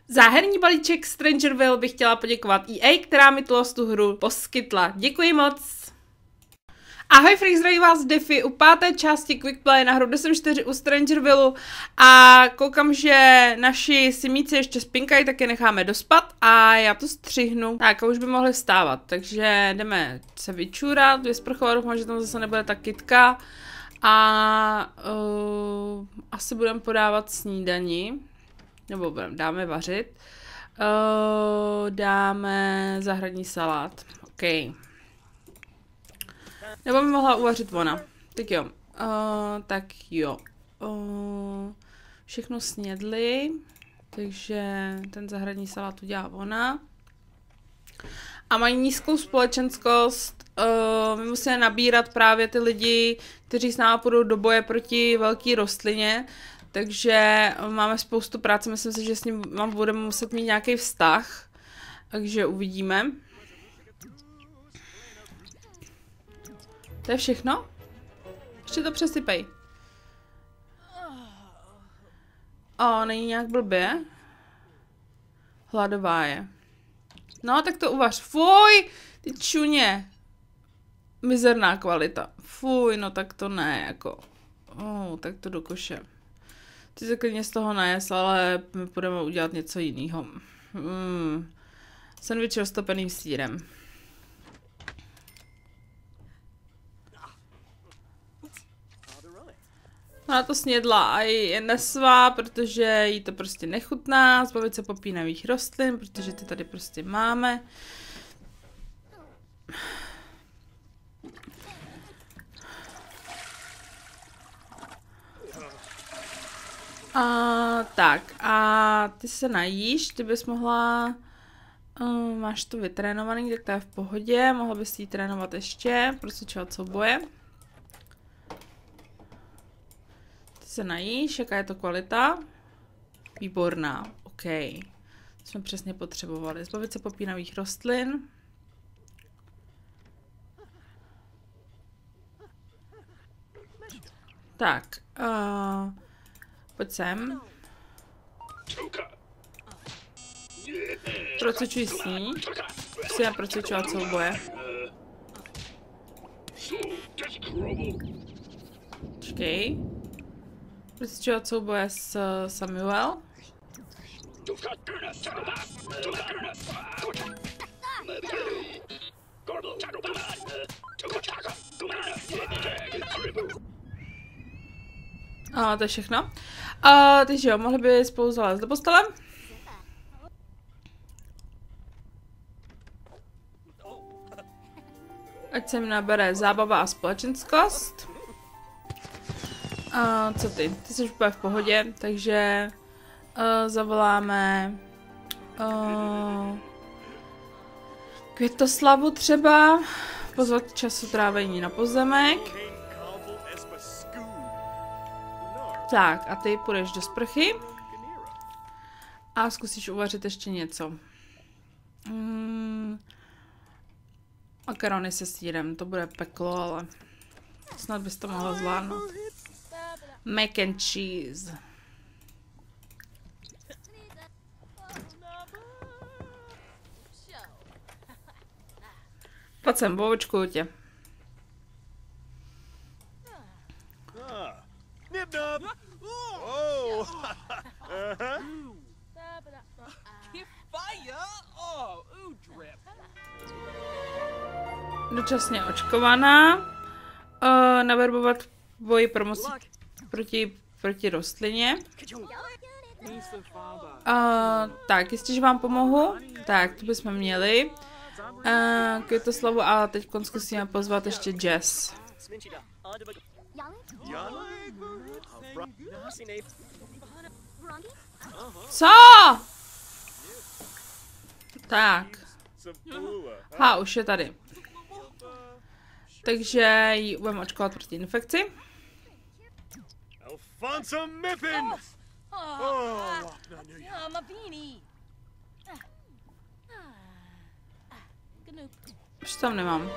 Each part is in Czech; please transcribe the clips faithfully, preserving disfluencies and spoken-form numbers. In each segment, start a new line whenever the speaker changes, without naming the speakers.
Za herní balíček Strangerville bych chtěla poděkovat E A, která mi tu hru poskytla. Děkuji moc. Ahoj Freak, zdraví vás Diffy u páté části Quickplay na hru deset čtyři u Strangerville a koukám, že naši simíci ještě spinkají, tak je necháme dospat a já to střihnu. Tak a už by mohli vstávat, takže jdeme se vyčůrat, vysprchovat, doufám, že tam zase nebude ta kytka a uh, asi budeme podávat snídani, nebo budeme, dáme vařit, uh, dáme zahradní salát, ok. Nebo by mohla uvařit ona. Tak jo. Uh, tak jo. Uh, všechno snědli. Takže ten zahradní salát udělá ona. A mají nízkou společenskost. Uh, my musíme nabírat právě ty lidi, kteří s námi půjdou do boje proti velké rostlině. Takže máme spoustu práce. Myslím si, že s ním budeme muset mít nějaký vztah. Takže uvidíme. To je všechno? Ještě to přesypej. O, není nějak blbě. Hladová je. No, tak to uvař. Fuj, ty čuně. Mizerná kvalita. Fuj, no tak to ne, jako. Oh, tak to do koše. Ty se klidně z toho najes, ale my budeme udělat něco jiného. Mm. Sandwich roztopeným sýrem. Ona to snědla a je nesvá, protože jí to prostě nechutná, zbavit se popínavých rostlin, protože ty tady prostě máme. A, tak, a ty se najíš, ty bys mohla, uh, máš to vytrénovaný, tak to je v pohodě, mohla bys jí trénovat ještě, procvičovat souboje. Se najíš, jaká je to kvalita? Výborná, ok. To jsme přesně potřebovali. Zbavit se popínavých rostlin. Tak, uh, pojď sem. Procvičuj s ní. Musíme procvičovat souboje. Počkej. Procvičovat souboje s Samuel. A to je všechno. A takže jo, mohli by spolu zalézt do postele. Ať se mi nabere zábava a společenskost. A co ty? Ty jsi úplně v pohodě, takže uh, zavoláme uh, Květoslavu třeba, pozvat času trávení na pozemek. Tak a ty půjdeš do sprchy a zkusíš uvařit ještě něco. Mm, makarony se sýrem, to bude peklo, ale snad bys to mohla zvládnout. Mac and cheese. Pojď sem, bovočkuju tě. Dočasně očkovaná. Uh, naverbovat boji promoci proti, proti rostlině. Uh, tak, jestli, že vám pomohu, tak to bychom měli. Uh, Květoslavu a teď zkusíme pozvat ještě Jess. Co? Tak. Ha, už je tady. Takže ji budeme očkovat proti infekci.
Alfonso Miffin! Oh,
Už tam nemám.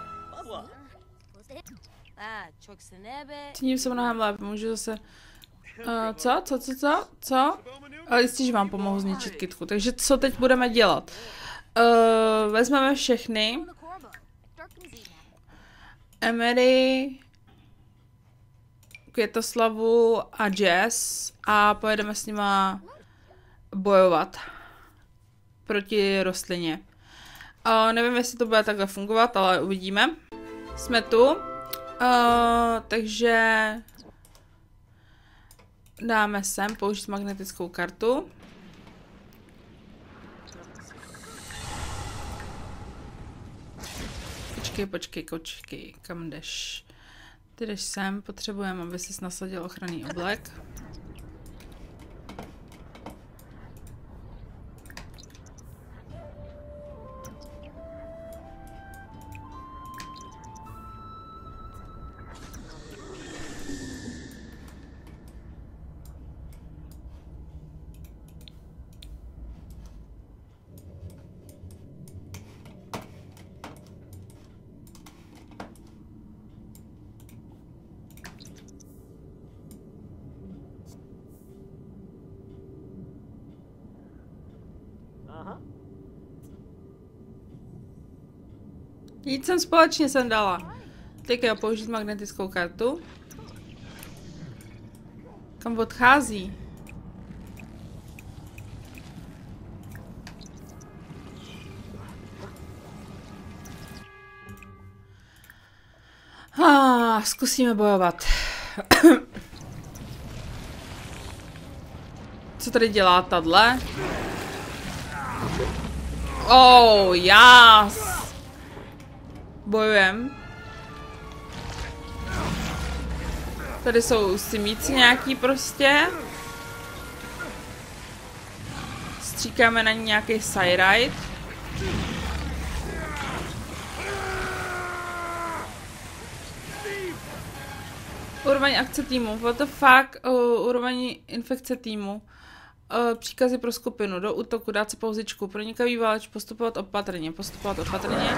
Cítím se mnohem lépe, můžu zase Uh, co? Co? Co? Co? Co? Ale jistě, že vám pomohu zničit kytku. Takže co teď budeme dělat? Uh, vezmeme všechny. Emery, Květoslavu a Jess a pojedeme s nima bojovat proti rostlině. Uh, nevím, jestli to bude takhle fungovat, ale uvidíme. Jsme tu. Uh, takže dáme sem použít magnetickou kartu. Počkej, počkej, počkej, kam jdeš? Ty jdeš sem, potřebujeme, aby jsi nasadil ochranný oblek. Jít sem společně jsem dala. Teď jo, použít magnetickou kartu. Kam odchází? Ah, zkusíme bojovat. Co tady dělá tadle? Oh, jas! Bojujem. Tady jsou simíci nějaký prostě. Stříkáme na ní nějaký Cyrite. Úroveň akce týmu. What the fuck? Uh, úroveň infekce týmu. Uh, příkazy pro skupinu. Do útoku. Dát si pauzičku. Pronikavý váleč. Postupovat opatrně. Postupovat opatrně.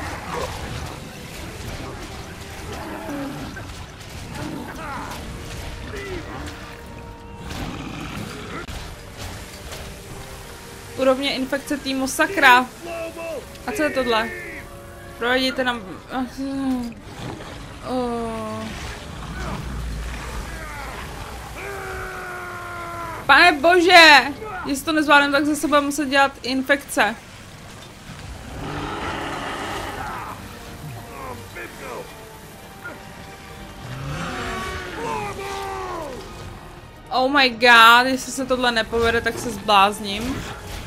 Úrovně infekce týmu, sakra. A co je tohle? Provedíte nám... Oh. Pane bože! Jestli to nezvládnem, tak zase budeme muset dělat infekce. Oh my god, jestli se tohle nepovede, tak se zblázním.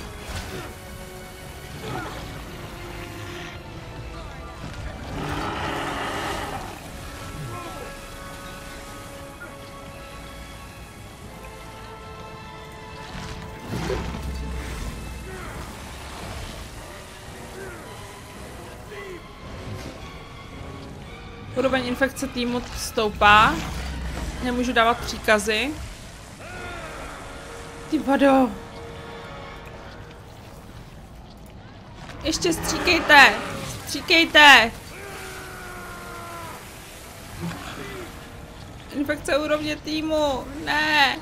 Úroveň infekce týmu stoupá. Nemůžu dávat příkazy. Ty vado. Ještě stříkejte. Stříkejte. Infekce úrovně týmu. Ne.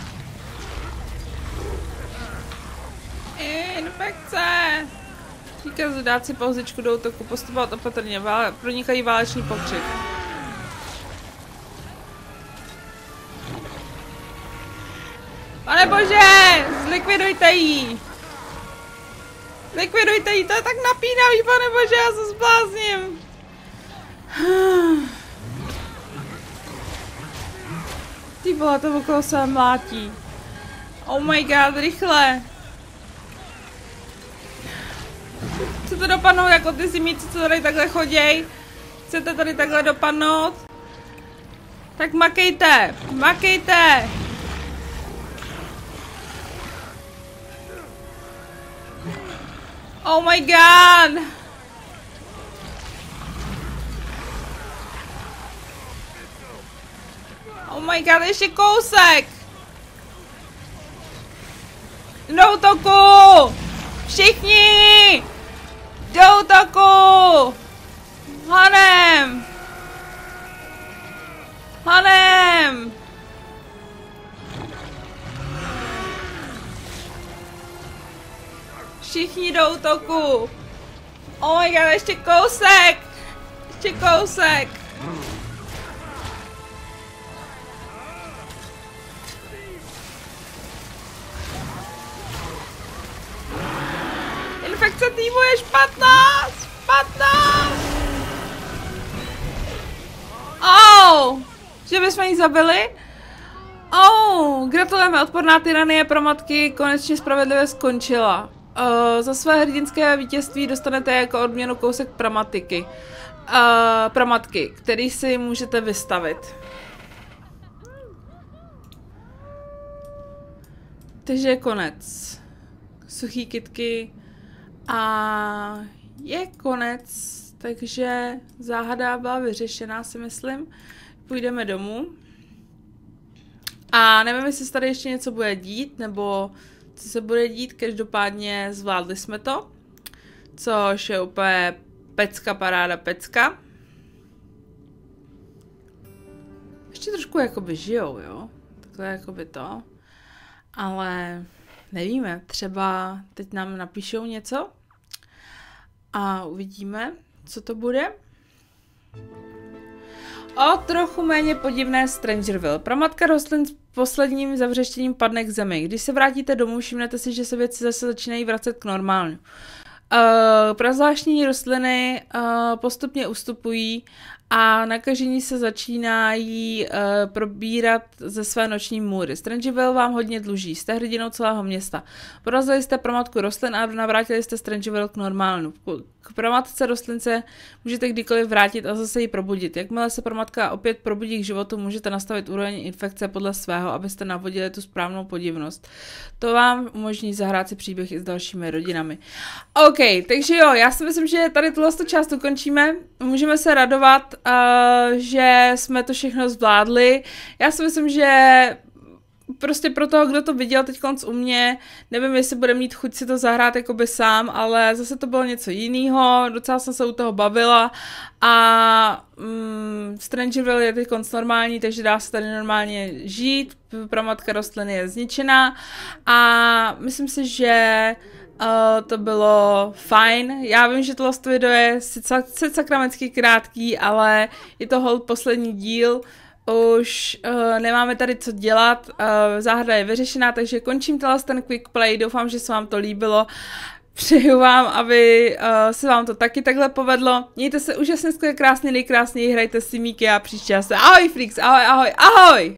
Infekce. Příkaz dát si pauzičku do útoku, postupovat opatrně, vále, pronikají válečný pokřik. Pane bože, zlikvidujte jí! Zlikvidujte jí, to je tak napínavý, pane bože, já se zblázním. Ty vole, to okolo se mlátí. Oh my god, rychle. Chcete dopadnout jako ty simíci, co tady takhle choděj? Chcete tady takhle dopadnout? Tak makejte! Makejte! Oh my god! Oh my god, ještě kousek! Do útoku! Všichni! Do útoku! Hanem! Hanem! všichni do útoku. Oh my god, ještě kousek. Ještě kousek. Infekce týmu je špatná. Špatná. Oh, že bychom ji zabili? Oh, gratulujeme, odporná tyranie pro matky konečně spravedlivě skončila. Uh, za své hrdinské vítězství dostanete jako odměnu kousek pramatiky. Uh, pramatky, který si můžete vystavit. Takže je konec. Suchý kytky. A je konec, takže záhada byla vyřešená, si myslím. Půjdeme domů. A nevím, jestli se tady ještě něco bude dít, nebo co se bude dít, každopádně zvládli jsme to. Což je úplně pecka, paráda, pecka. Ještě trošku jakoby žijou, jo? Takhle jakoby to. Ale nevíme, třeba teď nám napíšou něco a uvidíme, co to bude. O trochu méně podivné Strangerville. Pramatka rostlin s posledním zavřeštěním padne k zemi. Když se vrátíte domů, všimnete si, že se věci zase začínají vracet k normálnu. Uh, prazvláštní rostliny uh, postupně ustupují a nakažení se začínají uh, probírat ze své noční můry. Strangerville vám hodně dluží, jste hrdinou celého města. Porazili jste pramatku rostlin a navrátili jste Strangerville k normálnu. K pramatce rostlince můžete kdykoliv vrátit a zase ji probudit. Jakmile se pramatka opět probudí k životu, můžete nastavit úroveň infekce podle svého, abyste navodili tu správnou podivnost. To vám umožní zahrát si příběh i s dalšími rodinami. OK, takže jo, já si myslím, že tady tuhle část ukončíme. Můžeme se radovat, uh, že jsme to všechno zvládli. Já si myslím, že prostě pro toho, kdo to viděl teď konc u mě, nevím, jestli bude mít chuť si to zahrát jakoby sám, ale zase to bylo něco jiného, docela jsem se u toho bavila a mm, Strangerville je teď konc normální, takže dá se tady normálně žít, pramatka rostliny je zničená a myslím si, že Uh, to bylo fajn. Já vím, že tohle video je sice, sice sakramentsky krátký, ale je to hold poslední díl. Už uh, nemáme tady co dělat, uh, záhada je vyřešená, takže končím tenhle ten quick play, doufám, že se vám to líbilo. Přeju vám, aby uh, se vám to taky takhle povedlo. Mějte se úžasně, skvěle, krásně, nejkrásněji, hrajte si míky a příště se. Ahoj freaks, ahoj, ahoj, ahoj!